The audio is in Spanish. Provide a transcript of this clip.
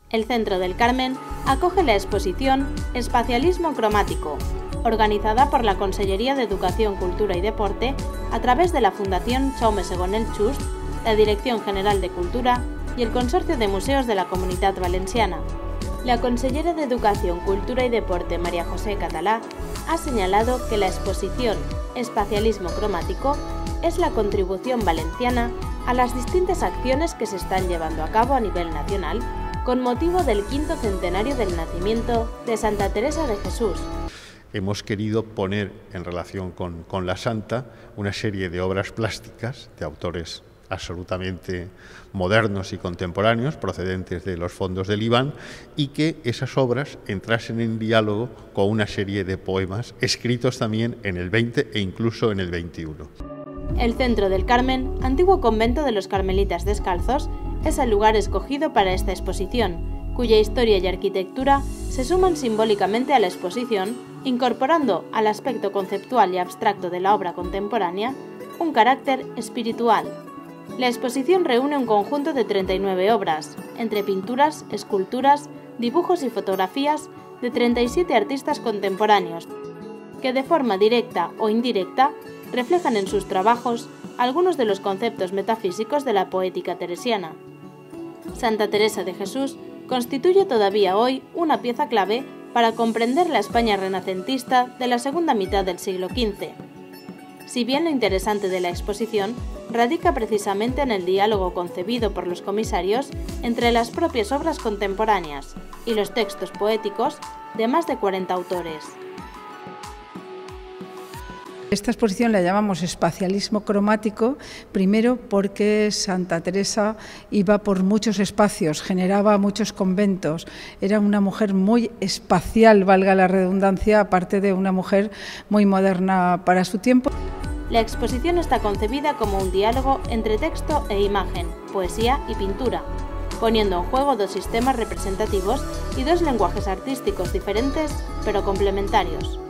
El Centro del Carmen acoge la exposición Espacialismo Cromático, organizada por la Consellería de Educación, Cultura y Deporte a través de la Fundación Jaume II Just, la Dirección General de Cultura y el Consorcio de Museos de la Comunitat Valenciana. La consellera de Educación, Cultura y Deporte, María José Català, ha señalado que la exposición Espacialismo Cromático es la contribución valenciana a las distintas acciones que se están llevando a cabo a nivel nacional con motivo del 5º centenario del nacimiento de Santa Teresa de Jesús. Hemos querido poner en relación con la Santa una serie de obras plásticas de autores absolutamente modernos y contemporáneos, procedentes de los fondos del IBAN, y que esas obras entrasen en diálogo con una serie de poemas escritos también en el 20 e incluso en el 21. El Centro del Carmen, antiguo convento de los Carmelitas Descalzos, es el lugar escogido para esta exposición, cuya historia y arquitectura se suman simbólicamente a la exposición, incorporando al aspecto conceptual y abstracto de la obra contemporánea un carácter espiritual. La exposición reúne un conjunto de 39 obras, entre pinturas, esculturas, dibujos y fotografías de 37 artistas contemporáneos, que de forma directa o indirecta reflejan en sus trabajos algunos de los conceptos metafísicos de la poética teresiana. Santa Teresa de Jesús constituye todavía hoy una pieza clave para comprender la España renacentista de la segunda mitad del siglo XV. Si bien lo interesante de la exposición radica precisamente en el diálogo concebido por los comisarios entre las propias obras contemporáneas y los textos poéticos de más de 40 autores. Esta exposición la llamamos espacialismo cromático, primero porque Santa Teresa iba por muchos espacios, generaba muchos conventos, era una mujer muy espacial, valga la redundancia, aparte de una mujer muy moderna para su tiempo. La exposición está concebida como un diálogo entre texto e imagen, poesía y pintura, poniendo en juego dos sistemas representativos y dos lenguajes artísticos diferentes pero complementarios.